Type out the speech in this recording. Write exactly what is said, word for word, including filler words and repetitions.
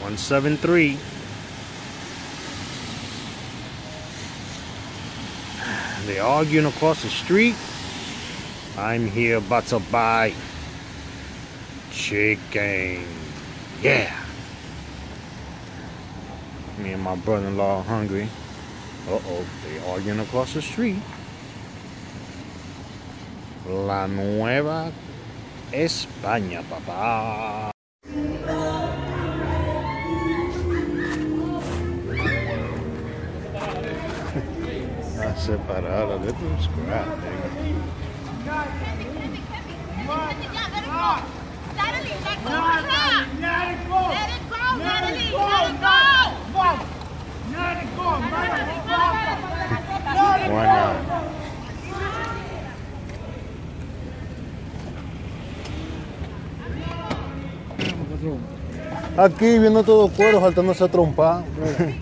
one seven three. They're arguing across the street. I'm here about to buy chicken. Yeah. Me and my brother-in-law are hungry. Uh-oh, they're arguing across the street. La Nueva España, papá. Not separada, let them scrap, nigga. Why not? Aquí viendo todo cuero, saltándose a trompar.